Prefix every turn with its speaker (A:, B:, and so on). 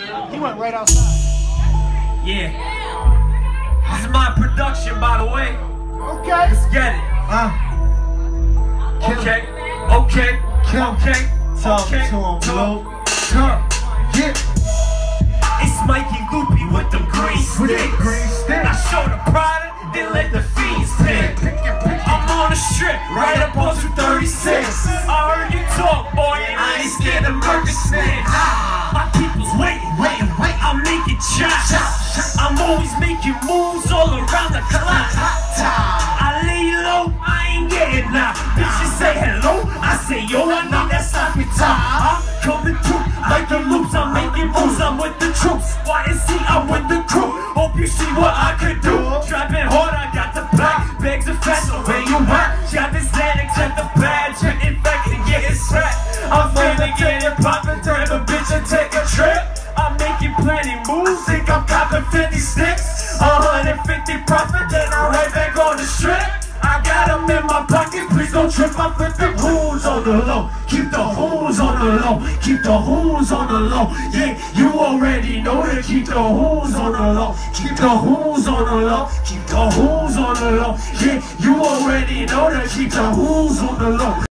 A: He went right outside.
B: Yeah. This is my production, by the way.
A: Okay.
B: Let's get it. Okay. Okay. Okay.
C: Talk to him, Blue.
B: Yeah. It's Mikey Loopy with the green stick. I show the product, then let the fiends pick. I'm on the strip, right up on 236. I heard you talk, boy, and I ain't scared to murder snitch. My people's waiting. I'm making chops. I'm always making moves all around the clock. I lay low, I ain't getting out. Bitches say hello, I say yo, I need that sloppy top. I'm coming through like the loops, I'm making moves, I'm with the troops. YNC, I'm with the crew. Hope you see what I could do. Driving hard, I got the black bags of fat, so where you at? Got this Xanax at the badge, infected, getting strapped. I'm finna get it poppin', turn a bitch and take a trip. I'm making plenty moves, think I'm copping 50 sticks. 150 profit, then I'm right back on the strip. I got them in my pocket, please don't trip up with the hoons on the low. Keep the hoons on the low, keep the hoons on the low. Yeah, you already know to keep the hoons on the low. Keep the hoons on the low, keep the hoons on the low. Yeah, you already know to keep the hoons on the low.